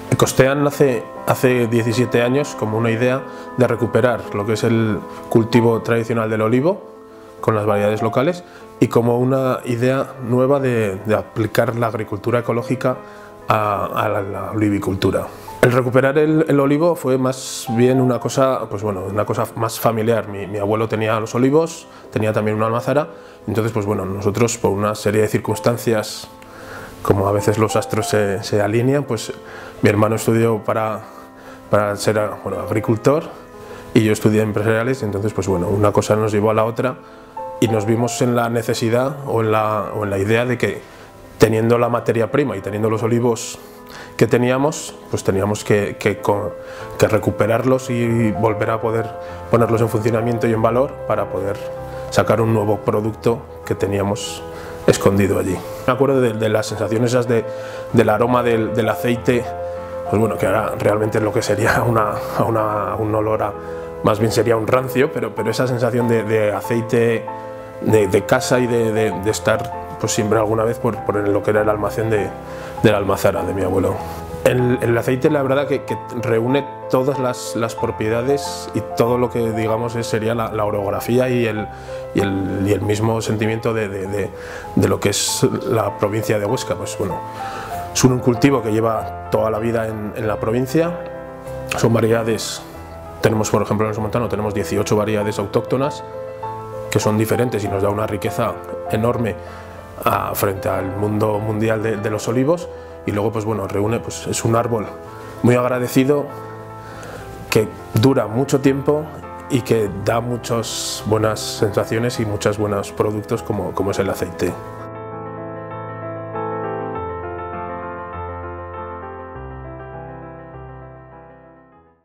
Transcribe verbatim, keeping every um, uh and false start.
Costean nace hace diecisiete años como una idea de recuperar lo que es el cultivo tradicional del olivo con las variedades locales y como una idea nueva de, de aplicar la agricultura ecológica a, a la, la olivicultura. El recuperar el, el olivo fue más bien una cosa, pues bueno, una cosa más familiar. Mi, mi abuelo tenía los olivos, tenía también una almazara, entonces pues bueno, nosotros por una serie de circunstancias, como a veces los astros se, se alinean, pues mi hermano estudió para, para ser bueno, agricultor y yo estudié empresariales, entonces pues bueno, una cosa nos llevó a la otra y nos vimos en la necesidad o en la, o en la idea de que teniendo la materia prima y teniendo los olivos que teníamos, pues teníamos que, que, que recuperarlos y volver a poder ponerlos en funcionamiento y en valor para poder sacar un nuevo producto que teníamos escondido allí. Me acuerdo de, de las sensaciones esas de, del aroma del, del aceite, pues bueno, que ahora realmente lo que sería una, una, un olor a, más bien sería un rancio, pero, pero esa sensación de, de aceite de, de casa y de, de, de estar pues siempre alguna vez por, por lo que era el almacén de, de la almazara de mi abuelo. El, el aceite la verdad que, que reúne todas las, las propiedades y todo lo que digamos es, sería la, la orografía y el, y, el, y el mismo sentimiento de, de, de, de lo que es la provincia de Huesca. Pues bueno, es un cultivo que lleva toda la vida en, en la provincia, son variedades, tenemos por ejemplo en el Somontano tenemos dieciocho variedades autóctonas que son diferentes y nos da una riqueza enorme a, frente al mundo mundial de, de los olivos. Y luego pues bueno, reúne, pues es un árbol muy agradecido que dura mucho tiempo y que da muchas buenas sensaciones y muchos buenos productos como, como es el aceite.